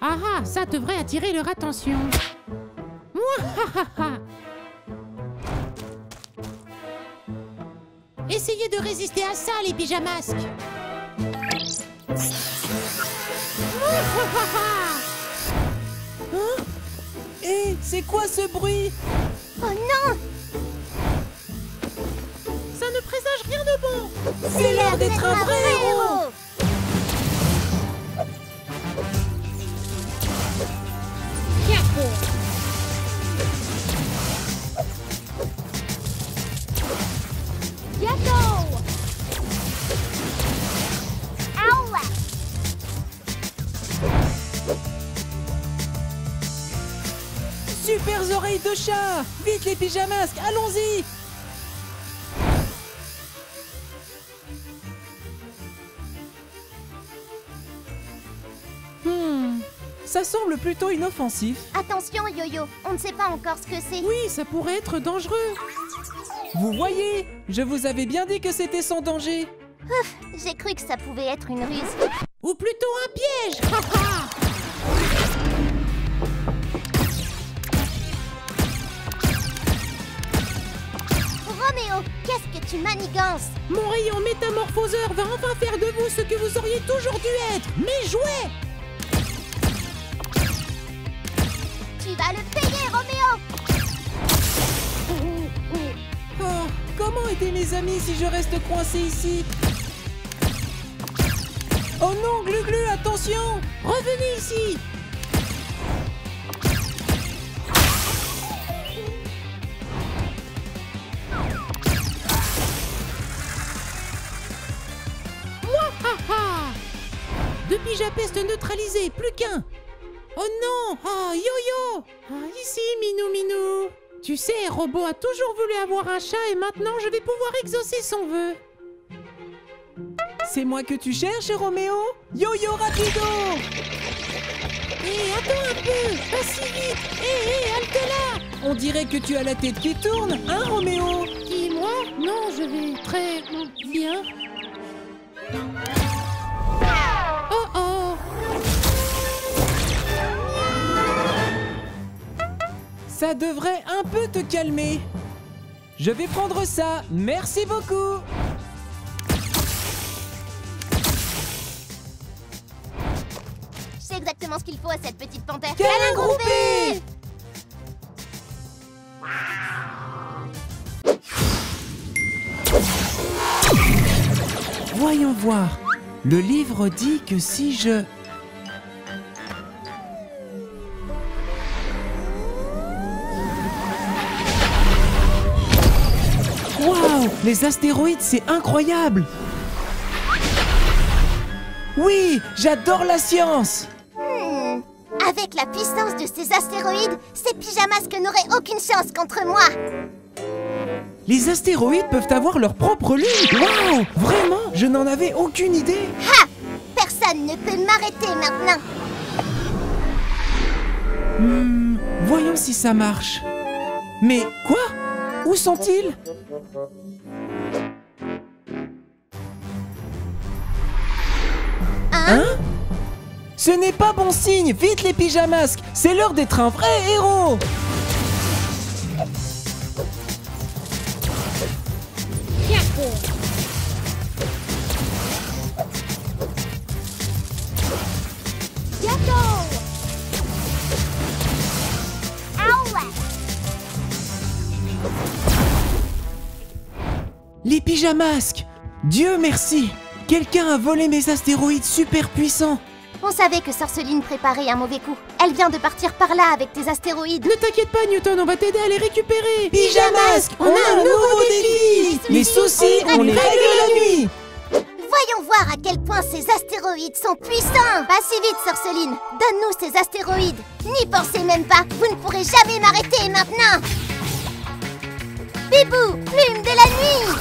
Ah ah, ça devrait attirer leur attention. Mouahaha. Essayez de résister à ça, les pyjamasques. Hein? Hé, c'est quoi ce bruit? Oh non! Ça ne présage rien de bon. C'est l'heure d'être un vrai héros! Bientôt! Aouah! Super oreilles de chat! Vite les pyjamasques, allons-y! Ça semble plutôt inoffensif. Attention, Yo-Yo, on ne sait pas encore ce que c'est. Oui, ça pourrait être dangereux. Vous voyez, je vous avais bien dit que c'était sans danger. Ouf, j'ai cru que ça pouvait être une ruse. Ou plutôt un piège. Roméo, qu'est-ce que tu manigances? Mon rayon métamorphoseur va enfin faire de vous ce que vous auriez toujours dû être, mes jouets. Tu vas le payer, Roméo! Oh, comment aider mes amis si je reste coincé ici? Oh non, Glu-Glu, attention! Revenez ici. Mouahaha. Deux pyjapestes neutralisés, plus qu'un. Oh non! Oh, Yo-Yo! Ah, ici, Minou. Tu sais, Robot a toujours voulu avoir un chat et maintenant je vais pouvoir exaucer son vœu. C'est moi que tu cherches, Roméo? Yo-Yo rapido! Hé, attends un peu! Pas si vite! Hé, halte là! On dirait que tu as la tête qui tourne, hein, Roméo? Qui, moi? Non, je vais très bien. Oh oh! Ça devrait un peu te calmer. Je vais prendre ça, merci beaucoup. Je sais exactement ce qu'il faut à cette petite panthère. Câlin groupé! Voyons voir. Le livre dit que si je... Waouh! Les astéroïdes, c'est incroyable! Oui, j'adore la science! Avec la puissance de ces astéroïdes, ces pyjamasques n'auraient aucune chance contre moi. Les astéroïdes peuvent avoir leur propre lune! Waouh! Vraiment? Je n'en avais aucune idée! Ha! Personne ne peut m'arrêter maintenant. Voyons si ça marche. Mais quoi? Où sont-ils? Hein? Ce n'est pas bon signe! Vite les pyjamasques! C'est l'heure d'être un vrai héros! Les pyjamasques! Dieu merci! Quelqu'un a volé mes astéroïdes super puissants! On savait que Sorceline préparait un mauvais coup. Elle vient de partir par là avec tes astéroïdes. Ne t'inquiète pas, Newton, on va t'aider à les récupérer. Pyjamasques! On a un nouveau défi! Les soucis, on les règle la nuit! Voyons voir à quel point ces astéroïdes sont puissants. Pas si vite, Sorceline. Donne-nous ces astéroïdes. N'y pensez même pas. Vous ne pourrez jamais m'arrêter maintenant. Bibou, plume de la nuit.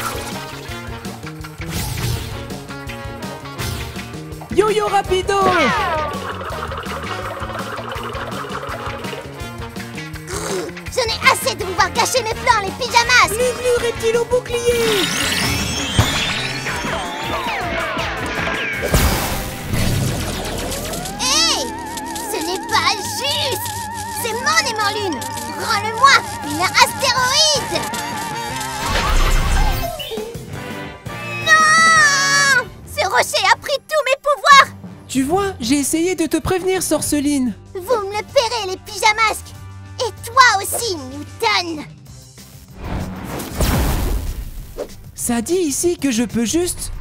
Yo-Yo rapido! Je n'ai assez de vous voir gâcher mes plans, les pyjamas. Glu-Glu reptile au bouclier! Hey! Ce n'est Tonnerre astéroïde! Non! Ce rocher a pris tous mes pouvoirs! Tu vois, j'ai essayé de te prévenir, Sorceline. Vous me le paierez, les pyjamasques! Et toi aussi, Newton! Ça dit ici que je peux juste...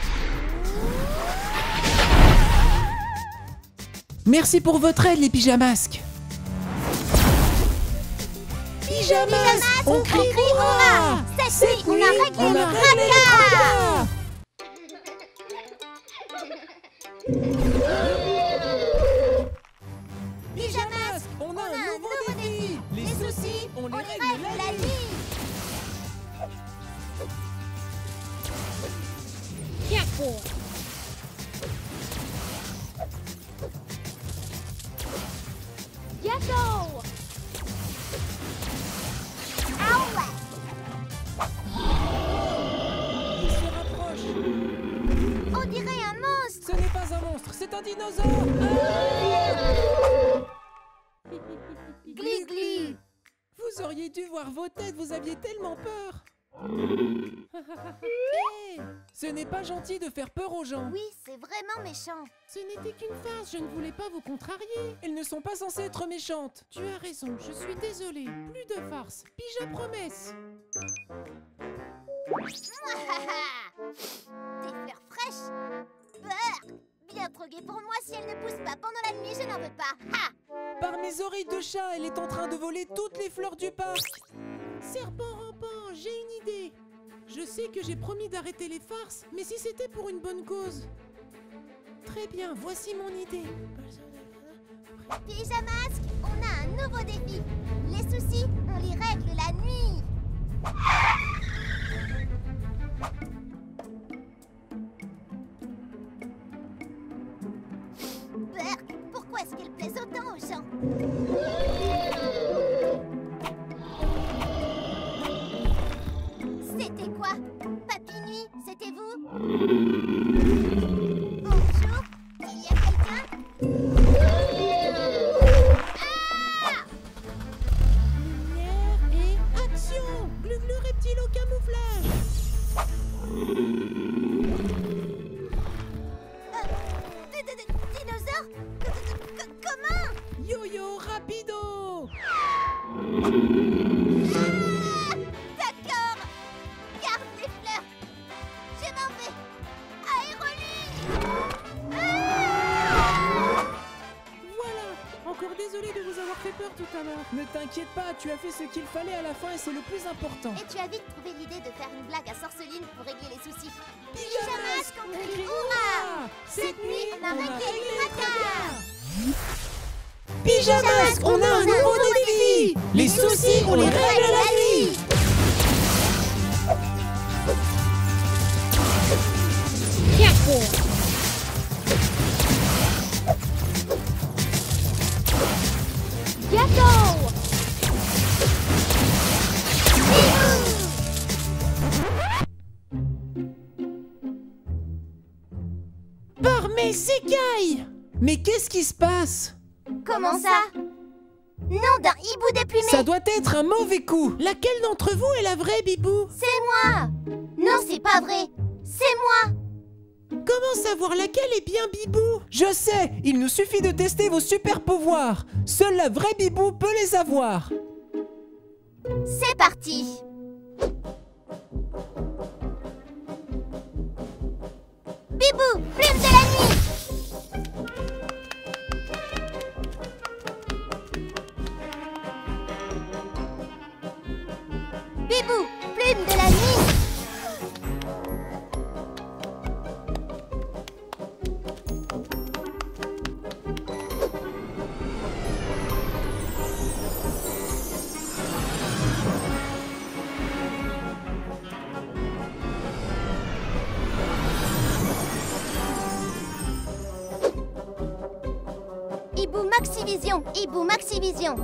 Merci pour votre aide, les pyjamasques. Pyjamasques, on crie hurrah! Cette nuit, on a réglé le tracas! Pyjamasques, on a un nouveau défi. Les soucis, on les règle la nuit. Gâteau! Ah ouais! Il se rapproche. On dirait un monstre! Ce n'est pas un monstre, c'est un dinosaure. Glu glu! Vous auriez dû voir vos têtes, vous aviez tellement peur. Hey, ce n'est pas gentil de faire peur aux gens. Oui, c'est vraiment méchant. Ce n'était qu'une farce, je ne voulais pas vous contrarier. Elles ne sont pas censées être méchantes. Tu as raison, je suis désolée. Plus de farce. Pija promesse. Des fleurs fraîches! Beurre! Bien trop gai pour moi, si elle ne pousse pas pendant la nuit, je n'en veux pas! Ha! Par mes oreilles de chat, elle est en train de voler toutes les fleurs du parc. Serpent rampant, j'ai une idée. Je sais que j'ai promis d'arrêter les farces, mais si c'était pour une bonne cause. Très bien, voici mon idée. Pyjamasque, on a un nouveau défi. Les soucis, on les règle la nuit. Burk, pourquoi est-ce qu'elle plaise autant aux gens? C'était quoi? Papy Nuit, c'était vous? Bonjour, il y a quelqu'un? Lumière et action! Glu-glu reptile au camouflage. Dinosaure? Comment? Yo-yo rapido. D'accord! Garde les fleurs! Je m'en vais! Aérolite! Voilà. Encore désolé de vous avoir fait peur tout à l'heure. Ne t'inquiète pas, tu as fait ce qu'il fallait à la fin et c'est le plus important. Et tu as vite trouvé l'idée de faire une blague à Sorceline pour régler les soucis. Pyjamasques, on crie hurrah! Cette nuit, on a réglé le tracas! Pyjamasques, on a un nouveau défi. Les soucis, on les règle la nuit. Gâteau! Par mes écailles. Mais qu'est-ce qui se passe? Comment ça? Nom d'un hibou déplumé! Ça doit être un mauvais coup. Laquelle d'entre vous est la vraie, Bibou? C'est moi! Non, c'est pas vrai! C'est moi! Comment savoir laquelle est bien Bibou? Je sais, il nous suffit de tester vos super pouvoirs. Seule la vraie Bibou peut les avoir. C'est parti! Bibou, plume de la nuit! Bibou, plume de la nuit! Hibou Maxivision, Hibou Maxivision.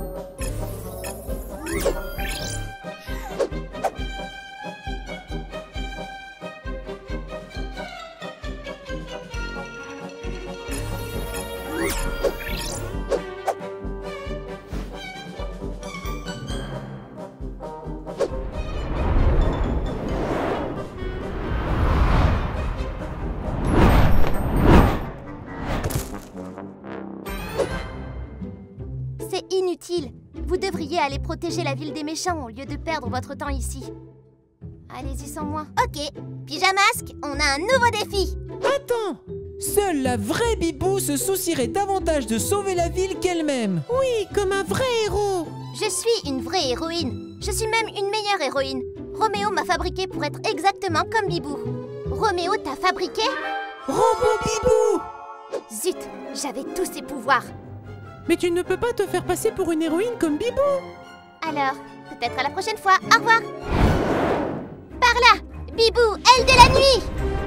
devriez aller protéger la ville des méchants au lieu de perdre votre temps ici. Allez-y sans moi. Ok, Pyjamasque, on a un nouveau défi. Attends! Seule la vraie Bibou se soucierait davantage de sauver la ville qu'elle-même. Oui, comme un vrai héros. Je suis une vraie héroïne. Je suis même une meilleure héroïne. Roméo m'a fabriquée pour être exactement comme Bibou. Roméo t'a fabriqué? Robot Bibou! Zut, j'avais tous ses pouvoirs. Mais tu ne peux pas te faire passer pour une héroïne comme Bibou. Alors, peut-être à la prochaine fois. Au revoir. Par là, Bibou, aile de la nuit.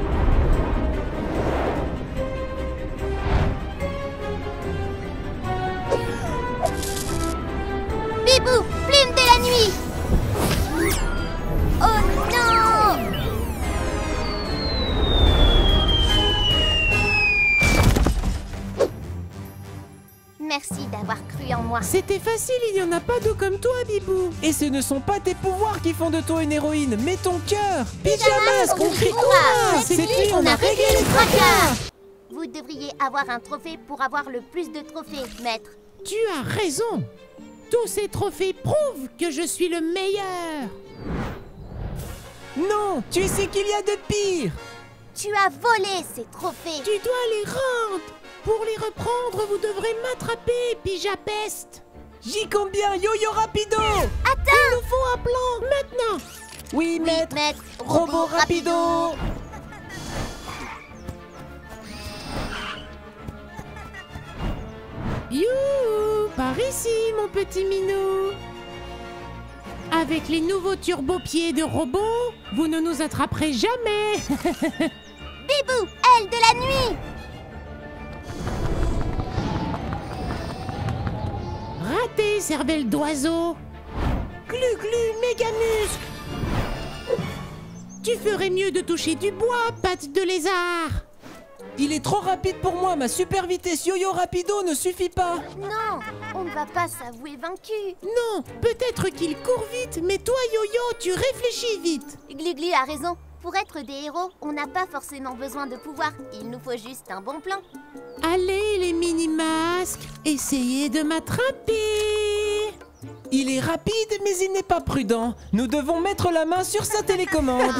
Bibou, plume de la nuit. Oh non! Merci d'avoir cru en moi. C'était facile, il n'y en a pas deux comme toi, Bibou. Et ce ne sont pas tes pouvoirs qui font de toi une héroïne, mais ton cœur! Pyjamasque, on crie hurrah! hurrah! Cette Cette nuit, nuit, on a réglé les tracas. Vous devriez avoir un trophée pour avoir le plus de trophées, maître. Tu as raison. Tous ces trophées prouvent que je suis le meilleur. Non, tu sais qu'il y a de pire! Tu as volé ces trophées. Tu dois les rendre. Pour les reprendre, vous devrez m'attraper, Pyjapeste. J'y compte bien, Yo-Yo Rapido! Attends! Il nous faut un plan, maintenant. Oui, maître! Maître, Robot Rapido! Youhou, par ici, mon petit minou. Avec les nouveaux turbo-pieds de robot, vous ne nous attraperez jamais. Bibou, aile de la nuit. Raté, cervelle d'oiseau. Glu-glu, méga-muscle. Tu ferais mieux de toucher du bois, patte de lézard. Il est trop rapide pour moi, ma super vitesse Yo-Yo Rapido ne suffit pas! Non, on ne va pas s'avouer vaincu. Non, peut-être qu'il court vite, mais toi, Yo-Yo, tu réfléchis vite. Gligli a raison. Pour être des héros, on n'a pas forcément besoin de pouvoir. Il nous faut juste un bon plan. Allez, les mini-masques, essayez de m'attraper. Il est rapide, mais il n'est pas prudent. Nous devons mettre la main sur sa télécommande.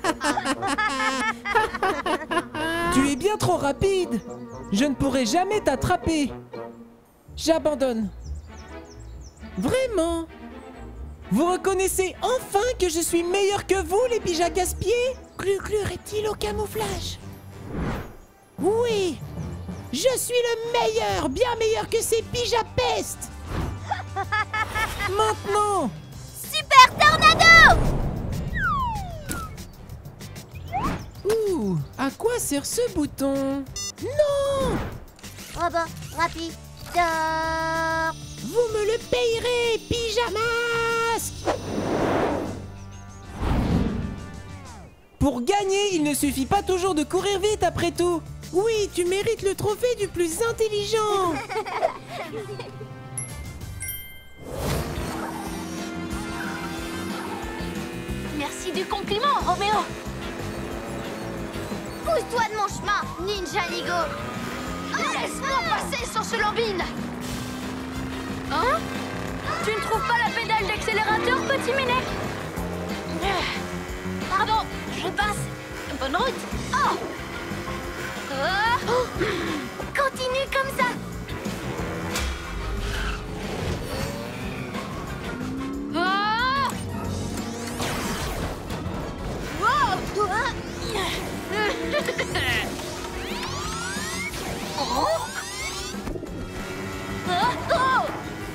Tu es bien trop rapide. Je ne pourrai jamais t'attraper. J'abandonne. Vraiment? Vous reconnaissez enfin que je suis meilleur que vous, les pyjas gaspiers? Glu-glu reptile au camouflage. Oui, je suis le meilleur, bien meilleur que ces Pyjapestes. Maintenant! Super Tornado! Ouh, à quoi sert ce bouton? Non! Robot, rapide. Vous me le payerez, Pyjamasque! Pour gagner, il ne suffit pas toujours de courir vite après tout. Oui, tu mérites le trophée du plus intelligent. Merci du compliment, Roméo. Pousse-toi de mon chemin, Ninja Nigo. Laisse-moi passer sur ce lambine. Hein? Tu ne trouves pas la pédale d'accélérateur, petit minet? Pardon, je passe. Bonne route. Oh! Continue comme ça. Ah! Wow! Oh! Ah! Oh!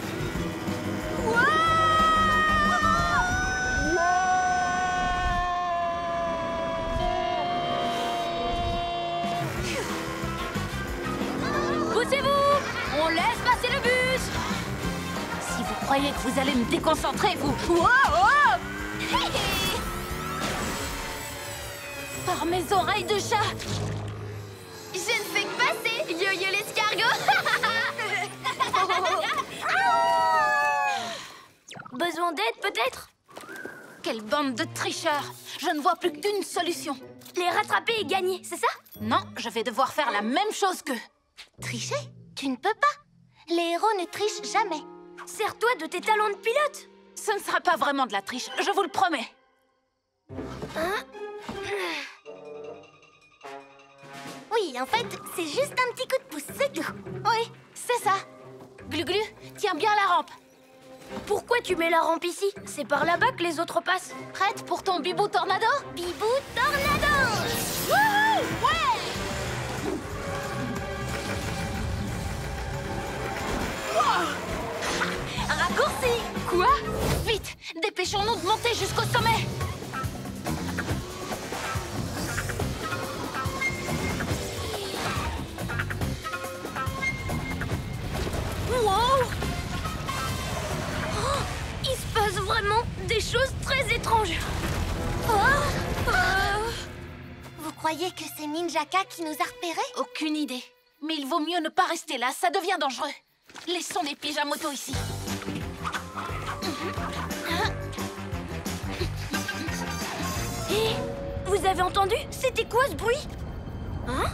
Poussez-vous! On laisse passer le bus! Si vous croyez que vous allez me déconcentrer, vous... Wow! Oh! Par mes oreilles de chat! Je ne fais que passer, Yo-Yo l'escargot. Besoin d'aide, peut-être? Quelle bande de tricheurs! Je ne vois plus qu'une solution. Les rattraper et gagner, c'est ça? Non, je vais devoir faire la même chose qu'eux. Tricher? Tu ne peux pas. Les héros ne trichent jamais. Sers-toi de tes talents de pilote. Ce ne sera pas vraiment de la triche, je vous le promets. Oui, en fait, c'est juste un petit coup de pouce, c'est tout. Oui, c'est ça. Glu-Glu, tiens bien la rampe. Pourquoi tu mets la rampe ici? C'est par là-bas que les autres passent. Prête pour ton bibou tornado? Bibou tornado! Wouhou! Ouais! Raccourci! Quoi? Vite, dépêchons-nous de monter jusqu'au sommet. Wow! Oh, il se passe vraiment des choses très étranges. Vous croyez que c'est Ninjaka qui nous a repérés? Aucune idée. Mais il vaut mieux ne pas rester là, ça devient dangereux. Laissons les pyjamotos ici. Hé, vous avez entendu? C'était quoi ce bruit? Hein?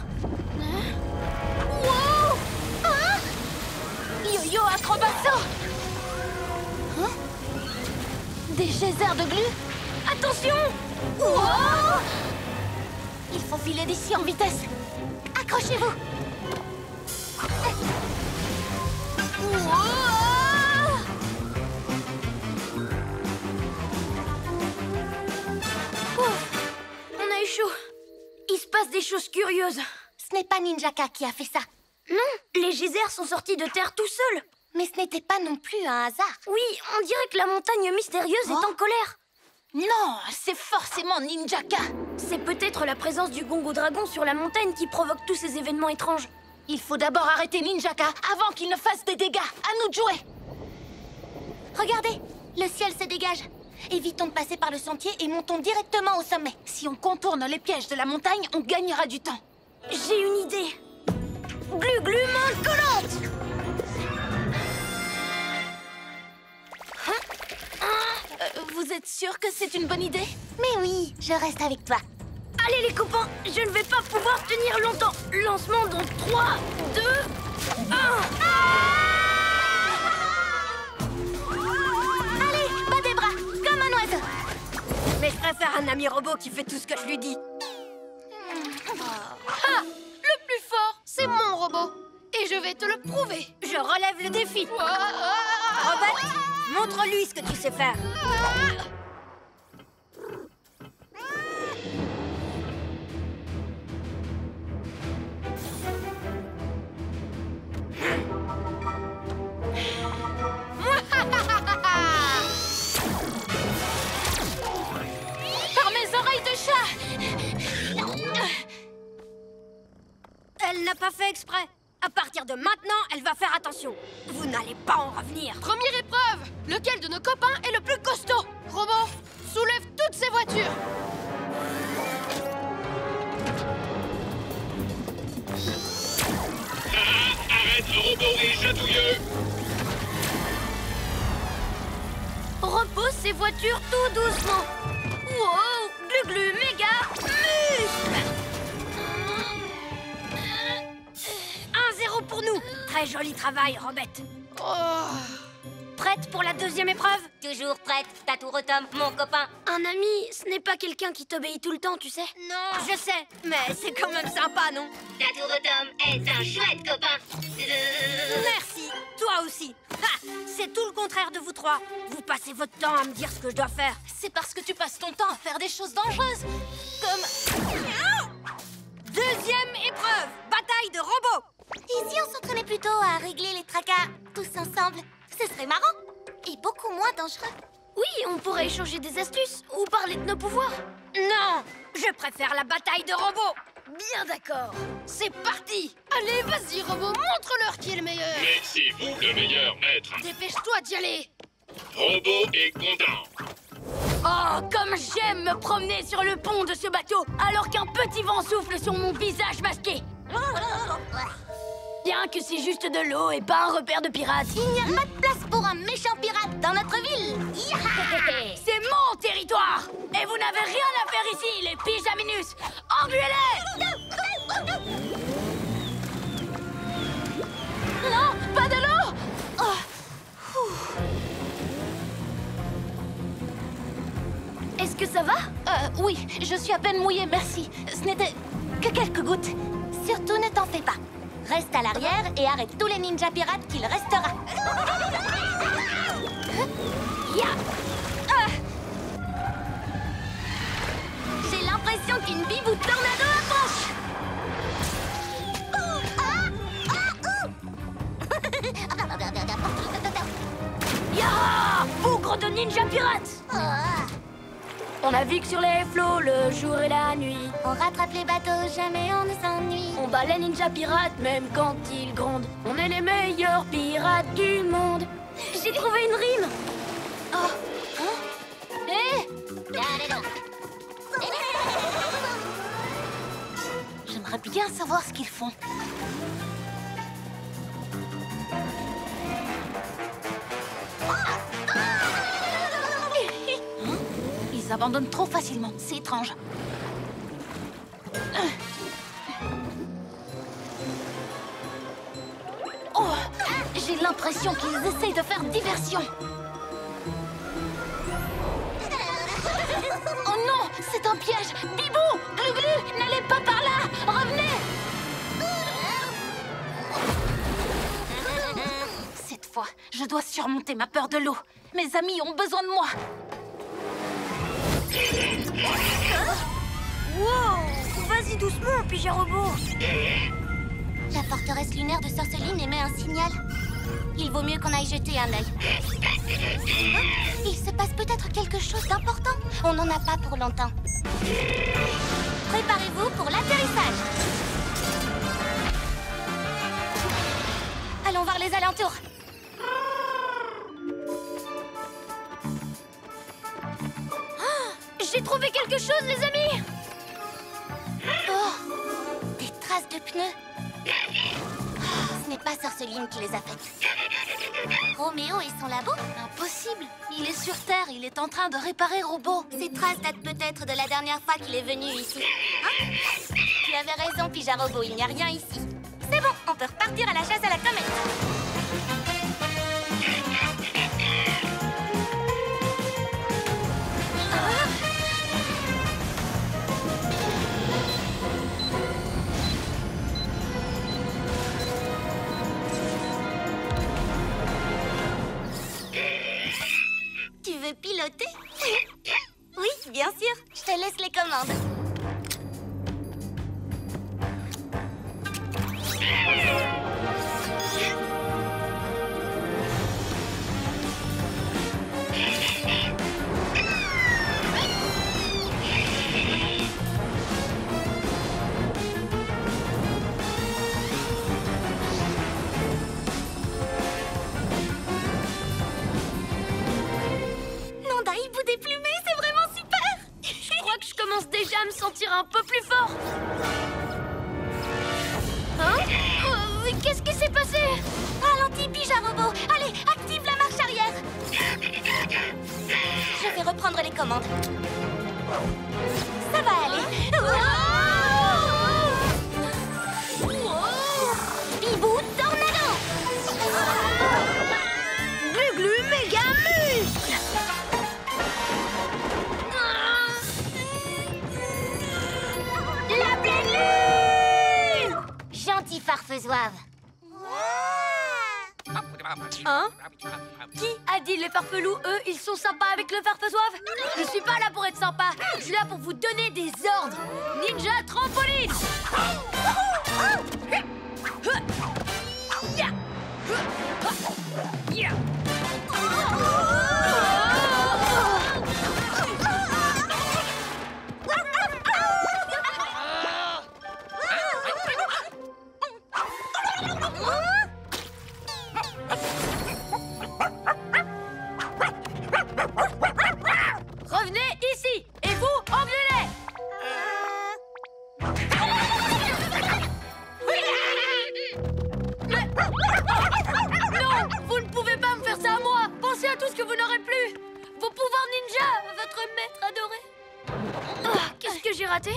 Wow! Hein? Yo-yo acrobasso! Hein? Des geysers de glu? Attention! Wow! Il faut filer d'ici en vitesse. Accrochez-vous! Ouf, on a eu chaud. Il se passe des choses curieuses. Ce n'est pas Ninjaka qui a fait ça. Non, les geysers sont sortis de terre tout seuls. Mais ce n'était pas non plus un hasard. Oui, on dirait que la montagne mystérieuse est en colère. Non, c'est forcément Ninjaka. C'est peut-être la présence du Gongo Dragon sur la montagne qui provoque tous ces événements étranges. Il faut d'abord arrêter Ninjaka avant qu'il ne fasse des dégâts. À nous de jouer. Regardez, le ciel se dégage. Évitons de passer par le sentier et montons directement au sommet. Si on contourne les pièges de la montagne, on gagnera du temps. J'ai une idée. Glu-glu main collante. Vous êtes sûr que c'est une bonne idée? Mais oui, je reste avec toi. Allez les copains, je ne vais pas pouvoir tenir longtemps. Lancement dans 3, 2, 1. Allez, bas des bras, comme un oiseau. Mais je préfère un ami robot qui fait tout ce que je lui dis. Ah! Le plus fort, c'est mon robot. Et je vais te le prouver. Je relève le défi. Robert, montre-lui ce que tu sais faire. Par mes oreilles de chat! Elle n'a pas fait exprès. À partir de maintenant, elle va faire attention. Vous n'allez pas en revenir. Première épreuve. Lequel de nos copains est le plus costaud? Robot, soulève toutes ces voitures. Arrête le robot et chatouilleux! Repose ces voitures tout doucement. Wow, glu-glu méga muscle. 1-0 pour nous. Très joli travail, Robette. Prête pour la deuxième épreuve? Toujours prête, Tatouro Tom, mon copain. Un ami, ce n'est pas quelqu'un qui t'obéit tout le temps, tu sais. Non. Je sais, mais c'est quand même sympa, non? Tatouro Tom est un chouette copain. Merci, toi aussi. Ha, c'est tout le contraire de vous trois. Vous passez votre temps à me dire ce que je dois faire. C'est parce que tu passes ton temps à faire des choses dangereuses. Comme... Deuxième épreuve, bataille de robots. Et si on s'entraînait plutôt à régler les tracas tous ensemble? Ce serait marrant et beaucoup moins dangereux. Oui, on pourrait échanger des astuces ou parler de nos pouvoirs. Non, je préfère la bataille de robots. Bien d'accord. C'est parti. Allez, vas-y, robot, montre-leur qui est le meilleur. Mais c'est vous le meilleur maître. Dépêche-toi d'y aller. Robot est content. Oh, comme j'aime me promener sur le pont de ce bateau alors qu'un petit vent souffle sur mon visage masqué. Bien que c'est juste de l'eau et pas un repère de pirates. Il n'y a pas de place pour un méchant pirate dans notre ville. C'est mon territoire. Et vous n'avez rien à faire ici, les pyjaminus. Embuez-les. Non, pas de l'eau! Oh. Ça va? Oui, je suis à peine mouillée, merci. Ce n'était que quelques gouttes. Surtout ne t'en fais pas. Reste à l'arrière et arrête tous les ninjas pirates qu'il restera. Ya! J'ai l'impression qu'une bibou tornado approche. Ya! Bougre de ninja pirate! On navigue sur les flots le jour et la nuit. On rattrape les bateaux, jamais on ne s'ennuie. On bat les ninjas pirates même quand ils grondent. On est les meilleurs pirates du monde. J'ai trouvé une rime. Oh. Hein? Hé! J'aimerais bien savoir ce qu'ils font. Ils abandonnent trop facilement, c'est étrange. Oh, j'ai l'impression qu'ils essayent de faire diversion. Oh non, c'est un piège. Bibou, Glu-Glu, n'allez pas par là. Revenez. Cette fois, je dois surmonter ma peur de l'eau. Mes amis ont besoin de moi. Wow! Vas-y doucement, Pija Robot. La forteresse lunaire de Sorceline émet un signal. Il vaut mieux qu'on aille jeter un œil. Il se passe peut-être quelque chose d'important. On n'en a pas pour longtemps. Préparez-vous pour l'atterrissage. Allons voir les alentours. J'ai trouvé quelque chose, les amis. Oh, des traces de pneus. Ce n'est pas Sorceline qui les a faites. Roméo et son labo? Impossible. Il est sur Terre, il est en train de réparer Robot. Ces traces datent peut-être de la dernière fois qu'il est venu ici. Hein? Tu avais raison, Pija Robot, il n'y a rien ici. C'est bon, on peut repartir à la chasse à la comète. Tu veux piloter? Oui, bien sûr. Je te laisse les commandes. Nanda, hibou déplumé, c'est vraiment super. Je crois que je commence déjà à me sentir un peu plus fort. Hein? Mais qu'est-ce qui s'est passé? Ralentis, Pija Robot. Allez, active la marche arrière. Je vais reprendre les commandes. Ça va aller. Bibou tornado. Glu-Glu méga muscle. La pleine lune. Gentil farfesoave. Hein? Qui a dit les farfelous, eux, ils sont sympas avec le farfesoave? Je suis pas là pour être sympa, je suis là pour vous donner des ordres. Ninja trampoline! Revenez ici! Et vous, engueulez! Non! Vous ne pouvez pas me faire ça à moi! Pensez à tout ce que vous n'aurez plus! Vos pouvoirs ninja! Votre maître adoré! Ah, qu'est-ce que j'ai raté?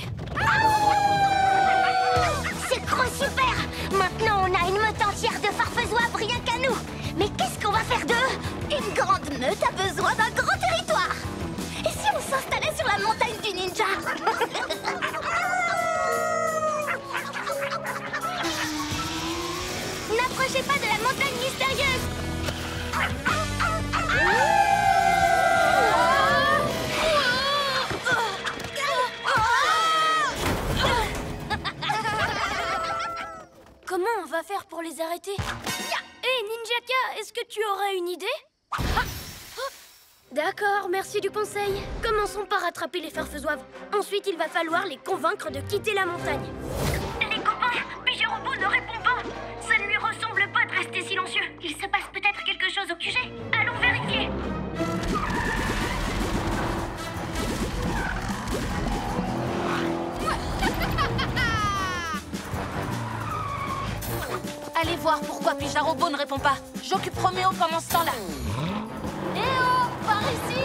C'est trop super. Maintenant, on a une meute entière de farfesoives rien qu'à nous. Mais qu'est-ce qu'on va faire d'eux? Une grande meute a besoin d'un grand territoire. Et si on s'installait sur la montagne petit ninja. N'approchez pas de la montagne mystérieuse. Comment on va faire pour les arrêter? Hé, Ninjaka, est-ce que tu aurais une idée? D'accord, merci du conseil. Commençons par attraper les farfesoives. Ensuite, il va falloir les convaincre de quitter la montagne. Les copains, Pijarobo ne répond pas. Ça ne lui ressemble pas de rester silencieux. Il se passe peut-être quelque chose au QG. Allons vérifier. Allez voir pourquoi Pijarobo ne répond pas. J'occupe Roméo pendant ce temps-là. Eh oh, par ici!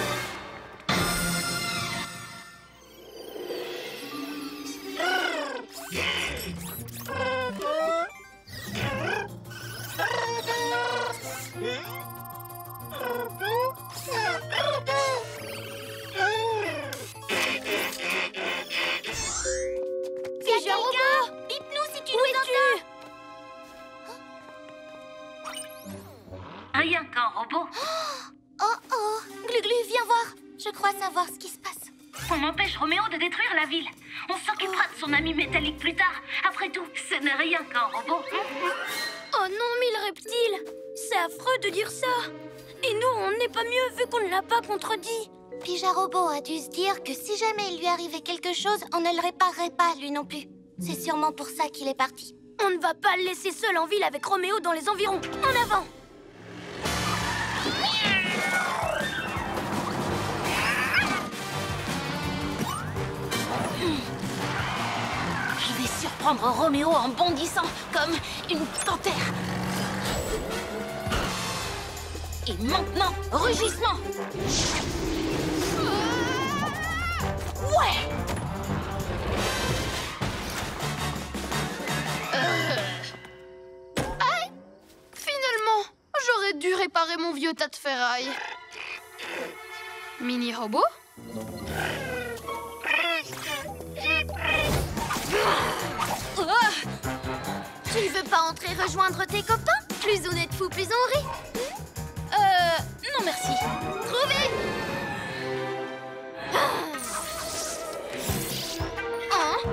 Pijarobo, bip-nous si tu nous entends. Rien qu'un robot. Oh, Glu-Glu, viens voir. Je crois savoir ce qui se passe. On empêche Roméo de détruire la ville. On s'occupera de son ami métallique plus tard. Après tout, ce n'est rien qu'un robot. Oh non, mille reptiles! C'est affreux de dire ça! Et nous, on n'est pas mieux vu qu'on ne l'a pas contredit! Pijarobo a dû se dire que si jamais il lui arrivait quelque chose, on ne le réparerait pas, lui non plus. C'est sûrement pour ça qu'il est parti. On ne va pas le laisser seul en ville avec Roméo dans les environs! En avant! Je vais surprendre Roméo en bondissant comme une panthère. Et maintenant, rugissement. Ouais. Finalement, j'aurais dû réparer mon vieux tas de ferraille. Mini-robot? Tu veux pas entrer rejoindre tes copains? Plus on est de fous, plus on rit. Non merci. Trouvé! Hein?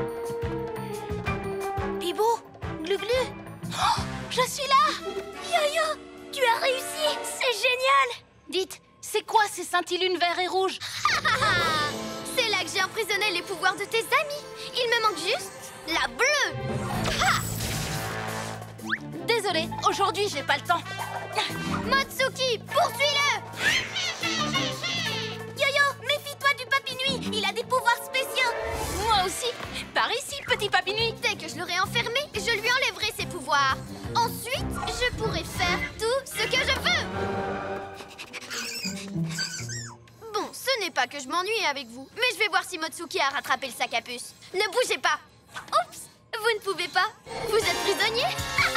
Bibo! Glu-Glu! Oh, je suis là! Yo-Yo! Tu as réussi! C'est génial! Dites, c'est quoi ces scintillunes vert et rouge? C'est là que j'ai emprisonné les pouvoirs de tes amis. Il me manque juste la bleue. Ha! Désolée, aujourd'hui j'ai pas le temps. Motsuki, poursuis-le! Yo-Yo, méfie-toi du Papy Nuit. Il a des pouvoirs spéciaux. Moi aussi. Par ici, petit Papy Nuit. Dès que je l'aurai enfermé, je lui enlèverai ses pouvoirs. Ensuite, je pourrai faire tout ce que je veux. Bon, ce n'est pas que je m'ennuie avec vous, mais je vais voir si Motsuki a rattrapé le sac à puce. Ne bougez pas. Oups, vous ne pouvez pas. Vous êtes prisonnier.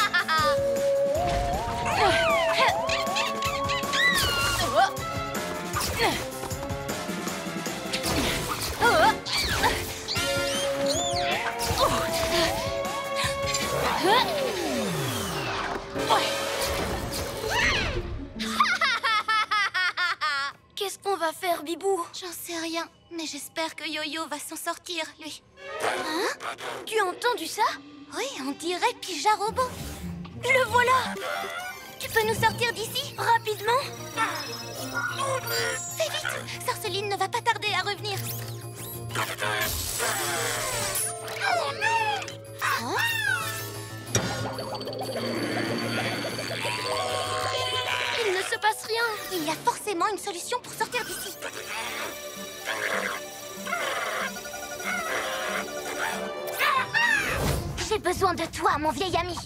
Qu'est-ce qu'on va faire, Bibou? J'en sais rien, mais j'espère que Yo-Yo va s'en sortir, lui. Hein? Tu as entendu ça? Oui, on dirait Pijarobo. Le voilà! Tu peux nous sortir d'ici? Rapidement! Fais vite! Sorceline ne va pas tarder à revenir. Oh non! Hein? Il ne se passe rien! Il y a forcément une solution pour sortir d'ici. J'ai besoin de toi, mon vieil ami.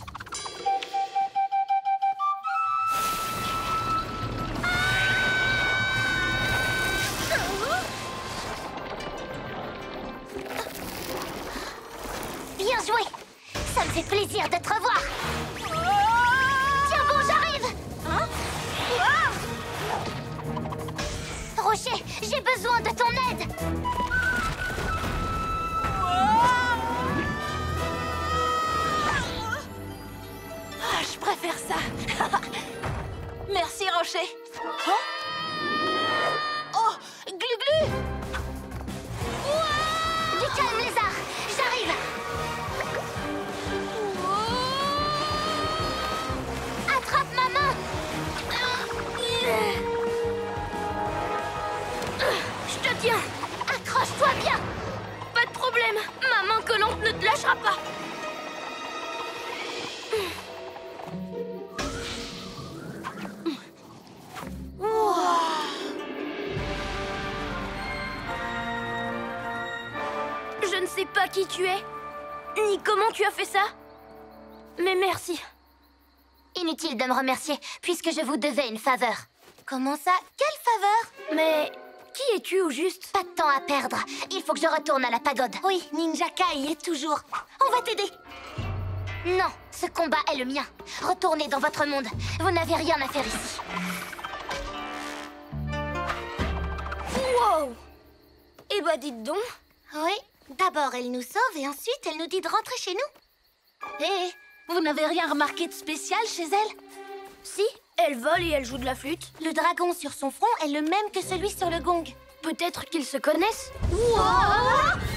Bien joué! Ça me fait plaisir de te revoir. Tiens bon, j'arrive! Hein? Rocher, j'ai besoin de ton aide. problème. Ma main collante ne te lâchera pas. Je ne sais pas qui tu es, ni comment tu as fait ça. Mais merci. Inutile de me remercier, puisque je vous devais une faveur. Comment ça? Quelle faveur? Mais qui es-tu au juste? Pas de temps à perdre. Il faut que je retourne à la pagode. Oui, Ninja Kai y est toujours. On va t'aider. Non, ce combat est le mien. Retournez dans votre monde. Vous n'avez rien à faire ici. Wow! Eh bah dites donc. Oui, d'abord elle nous sauve et ensuite elle nous dit de rentrer chez nous. Hé, vous n'avez rien remarqué de spécial chez elle? Si, elle vole et elle joue de la flûte. Le dragon sur son front est le même que celui sur le gong. Peut-être qu'ils se connaissent. Wow!